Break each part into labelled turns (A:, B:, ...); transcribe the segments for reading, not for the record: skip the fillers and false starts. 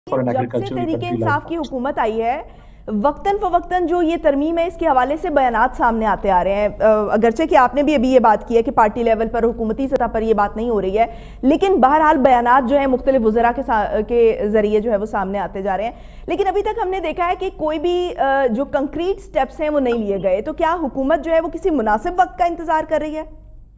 A: For an
B: जब से
A: agricultural
B: Tehreek-e
A: country
B: इंसाफ की
A: लाइक।
B: हुकूमत आई है, वक्तन फवक्तन जो ये तरमीम है इसके हवाले से बयानात सामने आते आ रहे हैं। अगरचे कि आपने भी अभी ये बात की है कि पार्टी लेवल पर, हुकूमती सतह पर ये बात नहीं हो रही है, लेकिन बहरहाल बयानात जो है मुख्तलिफ वज़रा के जरिए जो है वो सामने आते जा रहे हैं। लेकिन अभी तक हमने देखा है कि कोई भी जो कंक्रीट स्टेप्स हैं वो नहीं लिए गए। तो क्या हुकूमत जो है वो किसी मुनासिब वक्त का इंतजार कर रही है?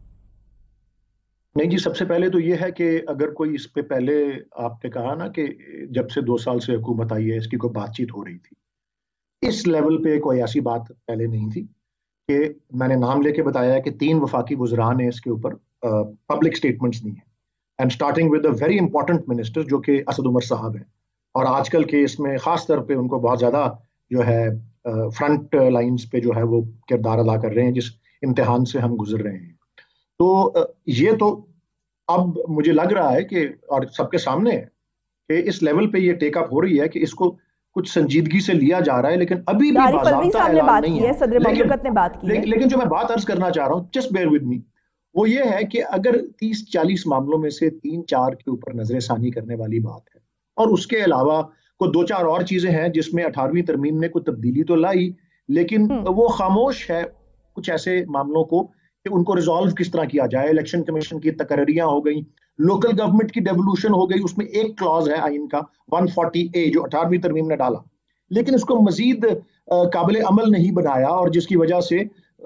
A: नहीं जी, सबसे पहले तो ये है कि अगर कोई इस पे पहले, आपने कहा ना कि जब से 2 साल से हुकूमत आई है इसकी कोई बातचीत हो रही थी, इस लेवल पे कोई ऐसी बात पहले नहीं थी कि मैंने नाम लेके बताया है कि 3 वफाकी वज़रा ने इसके ऊपर पब्लिक स्टेटमेंट्स दी हैं, and starting with a very important minister जो कि असद उमर साहब हैं, और आजकल के इसमें खास तौर पे उनको बहुत ज़्यादा जो है फ्रंट लाइंस पे जो है वो किरदार अदा कर रहे हैं जिस इम्तिहान से हम गुजर रहे हैं। तो ये तो अब मुझे लग रहा है कि, और सबके सामने है कि इस लेवल पे ये टेकअप हो रही है कि इसको कुछ संजीदगी से लिया जा रहा है, लेकिन अभी भी
B: आरिफ अलवी
A: बाज़ाब्ता
B: साहब ने
A: ऐलान
B: बात
A: नहीं
B: की
A: है।
B: है, सदर
A: लेकिन
B: ममलकत ने बात की है।
A: लेकिन जो मैं बात अर्ज करना चाह रहा हूँ, जस्ट बेयर विद मी, वो ये है कि अगर 30-40 मामलों में से 3-4 के ऊपर नजरसानी करने वाली बात है, और उसके अलावा को 2-4 और चीजें हैं जिसमें 18वीं तरमीम ने कोई तब्दीली तो लाई, लेकिन
B: हम्म।
A: वो खामोश है कुछ ऐसे मामलों को कि उनको रिजॉल्व किस तरह किया जाए। इलेक्शन कमीशन की तकर्रियां हो गई, लोकल गवर्नमेंट की डेवोल्यूशन हो गई, उसमें एक क्लॉज है आइन का 140A जो 18वीं तरमीम ने डाला, लेकिन उसको मजीद काबिल अमल नहीं बनाया, और जिसकी वजह से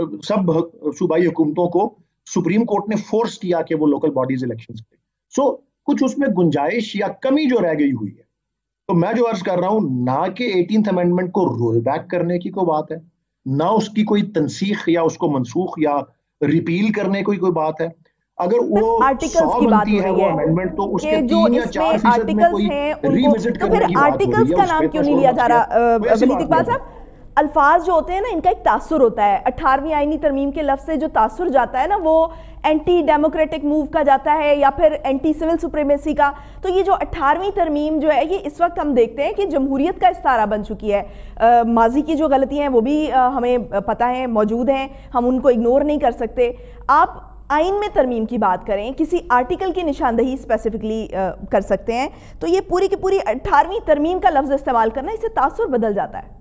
A: सब सूबाई हुकूमतों को सुप्रीम कोर्ट ने फोर्स किया कि वो लोकल बॉडीज इलेक्शन करें। सो कुछ उसमें गुंजाइश या कमी जो रह गई हुई है। तो मैं जो अर्ज कर रहा हूं, ना कि 18th अमेंडमेंट को रोल बैक करने की कोई बात है, ना उसकी कोई तनसीख या उसको मनसूख या रिपील करने की कोई बात है। अगर वो
B: सिर्फ आर्टिकल्स
A: 100
B: की बात
A: बनती
B: हो
A: है
B: रही
A: वो
B: है
A: अमेंडमेंट, तो उसके
B: कि जो
A: 3 या
B: इसमें
A: 4% में
B: आर्टिकल्स
A: कोई
B: हैं उनको,
A: रिविजिट
B: तो फिर
A: करने की बात हो रही
B: आर्टिकल्स
A: है,
B: का
A: उस पर
B: नाम
A: इतना
B: क्यों नहीं
A: शोर
B: लिया
A: मच
B: जा
A: गया,
B: रहा?
A: कोई ऐसी
B: वलीद
A: बात नहीं
B: इकबाल
A: है।
B: साहब, अल्फाज जो होते हैं ना, इनका एक तासुर होता है। 18वीं आईनी तरमीम के लफ्ज से जो तासुर जाता है ना, वो एंटी डेमोक्रेटिक मूव का जाता है या फिर एंटी सिविल सुप्रीमेसी का। तो ये जो 18वीं तरमीम जो है, ये इस वक्त हम देखते हैं कि जमहूरियत का इस्तारा बन चुकी है। माजी की जो गलतियां हैं वो भी हमें पता है, मौजूद हैं, हम उनको इग्नोर नहीं कर सकते। आप आइन में तरमीम की बात करें, किसी आर्टिकल की निशानदही स्पेसिफिकली कर सकते हैं, तो ये पूरी की पूरी 18वीं तरमीम का लफ्ज इस्तेमाल करना, इससे तासुर बदल जाता है।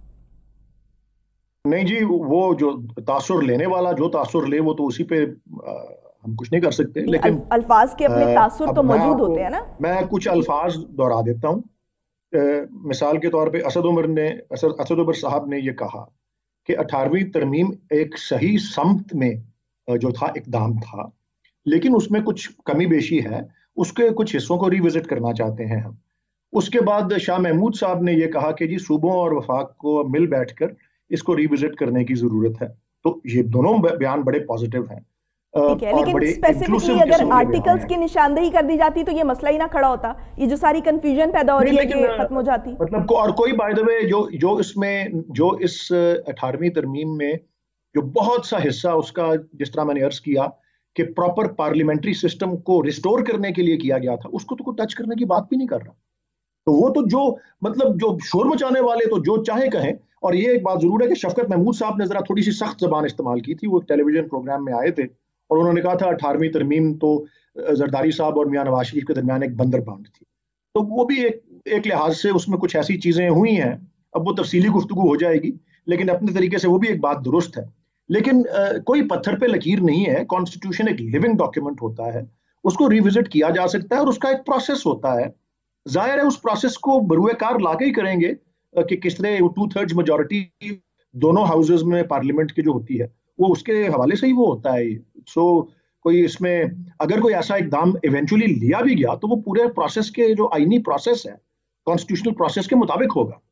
A: नहीं जी, वो जो तासुर लेने वाला जो तासुर ले वो तो उसी पे हम कुछ नहीं कर सकते, लेकिन
B: अल्फाज के अपने तासुर
A: अब
B: तो मौजूद होते हैं ना।
A: मैं कुछ अल्फाज दोहरा देता हूँ। मिसाल के तौर पे असद उमर साहब ने ये कहा कि 18वीं तरमीम एक सही समत में जो था इकदाम था, लेकिन उसमें कुछ कमी बेशी है, उसके कुछ हिस्सों को रिविजिट करना चाहते हैं हम। उसके बाद शाह महमूद साहब ने यह कहा कि जी सूबों और वफाक को मिल बैठकर इसको रिविजिट करने की जरूरत है। तो ये दोनों बयान बड़े पॉजिटिव हैं
B: ठीक है,
A: और
B: लेकिन
A: बड़े
B: स्पेसिफिकली
A: इंक्लूसिव
B: अगर
A: किस्म के बयान
B: आर्टिकल्स
A: हैं।
B: की निशानदेही कर दी जाती तो ये मसला ही ना खड़ा होता। ये जो सारी कंफ्यूजन पैदा हो
A: नहीं,
B: रही है
A: लेकिन
B: ये खत्म हो जाती।
A: मतलब और कोई बाय द वे जो जो इसमें जो इस 18वीं तरमीम में जो बहुत सा हिस्सा उसका, जिस तरह मैंने अर्ज किया कि प्रॉपर पार्लियामेंट्री सिस्टम को रिस्टोर करने के लिए किया गया था, उसको तो कोई टच करने की बात भी नहीं कर रहा। तो वो तो जो मतलब जो शोर मचाने वाले तो जो चाहे कहें। और ये एक बात जरूर है कि शफकत महमूद साहब ने जरा थोड़ी सी सख्त जबान इस्तेमाल की थी, वो एक टेलीविजन प्रोग्राम में आए थे और उन्होंने कहा था 18वीं तरमीम तो जरदारी साहब और मियां नवाज शरीफ के दरमियान एक बंदर बांध थी। तो वो भी एक लिहाज से उसमें कुछ ऐसी चीजें हुई हैं, अब वो तफसीली गुफ्तगू हो जाएगी, लेकिन अपने तरीके से वो भी एक बात दुरुस्त है। लेकिन कोई पत्थर पे लकीर नहीं है, कॉन्स्टिट्यूशन एक लिविंग डॉक्यूमेंट होता है, उसको रिविजिट किया जा सकता है और उसका एक प्रोसेस होता है। जाहिर है उस प्रोसेस को बरूए कार लाके ही करेंगे कि किस तरह 2/3 मेजोरिटी दोनों हाउसेज में पार्लियामेंट की जो होती है वो उसके हवाले से ही वो होता है। सो कोई इसमें अगर कोई ऐसा इकदाम इवेंचुअली लिया भी गया तो वो पूरे प्रोसेस के जो आईनी प्रोसेस है, कॉन्स्टिट्यूशनल प्रोसेस के मुताबिक होगा।